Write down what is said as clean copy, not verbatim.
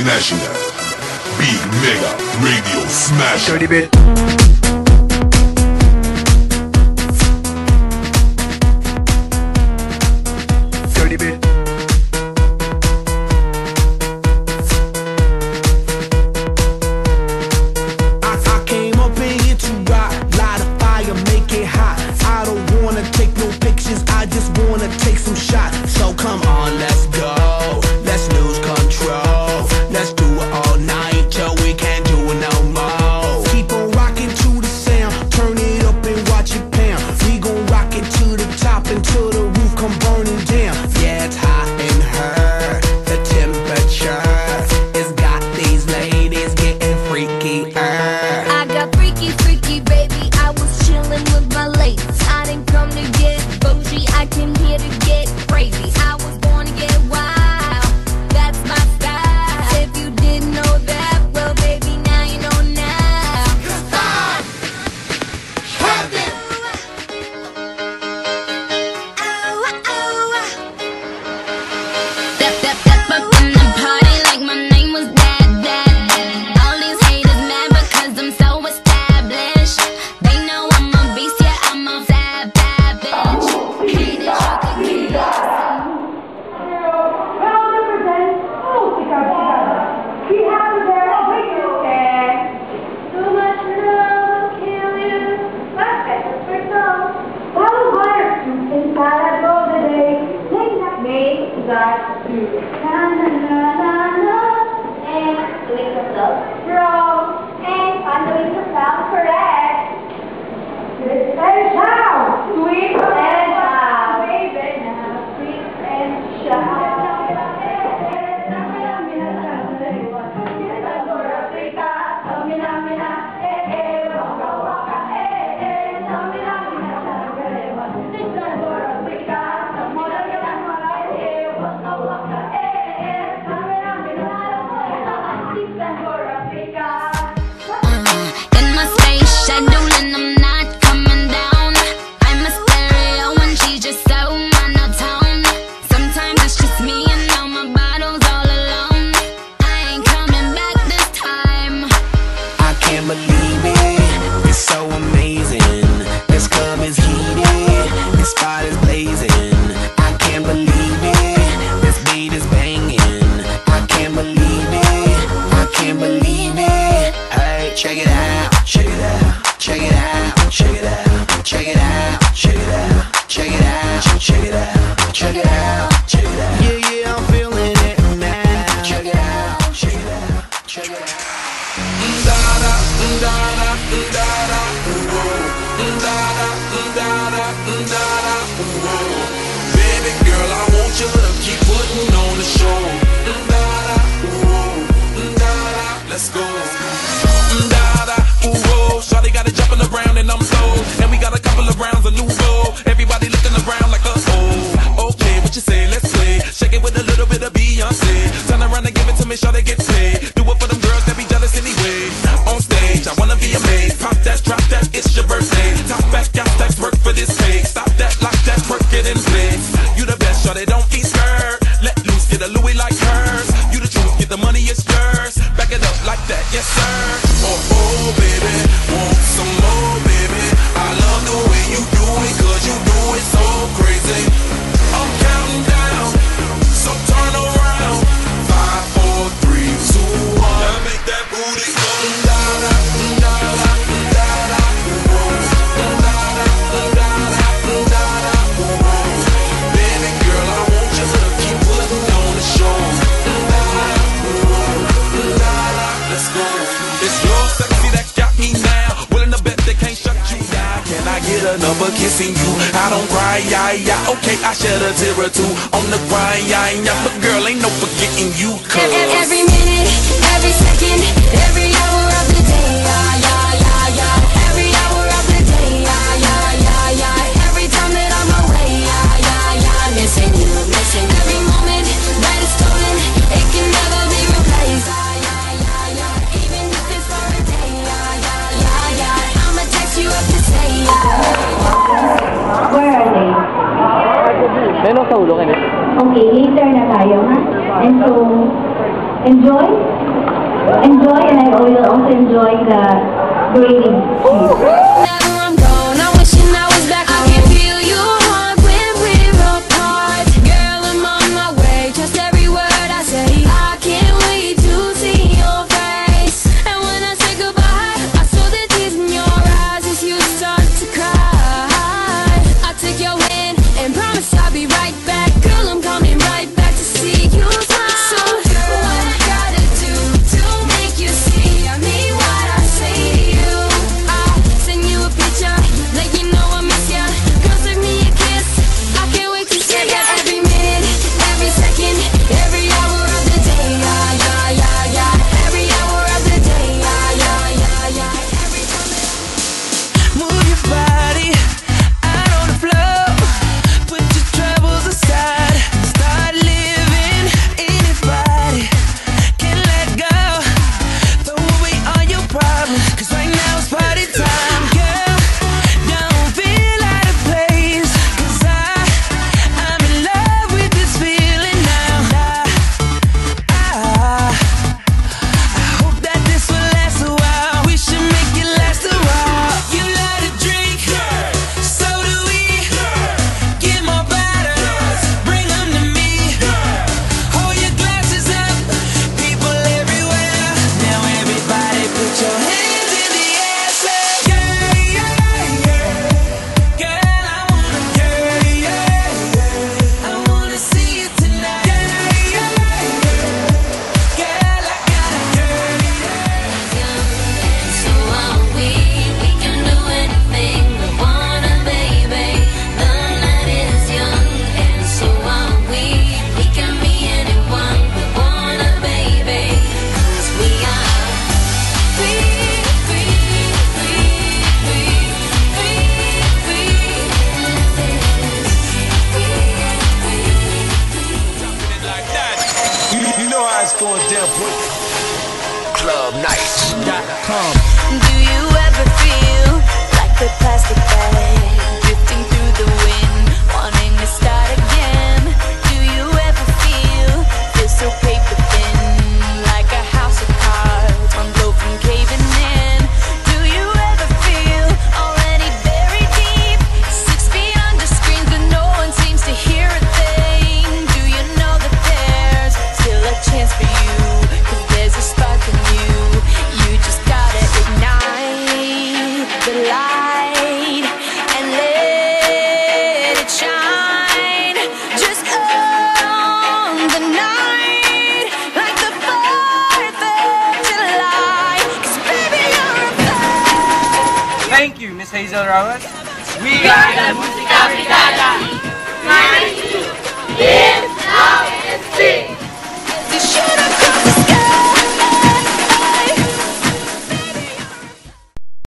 International. Big Mega Radio Smash. 30-bit. Another kissing you, I don't cry, yeah. Okay, I shed a tear or two on the grind, yeah. But girl, ain't no forgetting you, cause every minute, every second, every hour of the day, yeah. Every hour of the day, yeah. Every time that I'm away, yeah. Missing you, missing every moment that is stolen, it can never be replaced, yeah. Even if it's for a day, yeah. I'ma text you up to say, yeah. Where are they? Meron sa ulo, Okay, later na tayo, ha? And so, enjoy enjoy, and I will also enjoy the grading cheese. Whenever I'm gone, I'm wishing I was back. I can feel your heart when we're apart. Girl, I'm on my way, trust every word I say. I can't wait to see your face. And when I say goodbye, I saw the tears in your eyes as you start to cry. I take your hand and promise I'll be right back. Girl, I'm coming right back to see you smile. So what I gotta do to make you see I mean what I say to you? I send you a picture, let you know I miss ya. Girl, send me a kiss, I can't wait to see ya. Every minute, every second, every hour of the day, yeah, yeah, yeah, yeah. Every hour of the day, yeah, yeah, yeah, yeah. Every time Move your body out on the floor. Put your troubles aside. Start living. Anybody can let go. Throw away all your problems, 'cause right now it's party time. Girl, don't feel out of place, 'cause I'm in love with this feeling now. I hope that this will last a while. We should make it last a while. You love to drink, so do we. Get more bottles, bring them to me. Hold your glasses up, people everywhere. Now everybody put your hands in the air. Say yeah, yeah, yeah. Girl, I wanna, yeah, yeah, yeah. I wanna see you tonight. Yeah, yeah, yeah. Girl, I gotta, yeah, yeah. So are we can do anything we wanna, baby. The night is young, and so are we can be anyone we wanna, baby. 'Cause we are free, free, free, free, free, free. like that. You know how it's going down, boy. Clubnights.com. Do you ever feel like a plastic bag drifting through the wind, wanting to start again? Do you ever feel so paper thin, like a house of cards, one blow from caving in? Do you ever feel already buried deep, 6 feet under screens but no one seems to hear a thing? Do you know that there's still a chance for you, 'cause there's a spark in you? You just gotta ignite the light and let it shine. Just on the night, like the 4th of July. 'Cause baby, you're a fire. Thank you, Miss Hazel Rowland. We are the Música Brigada. Smile, live, love, and sing. You should have come.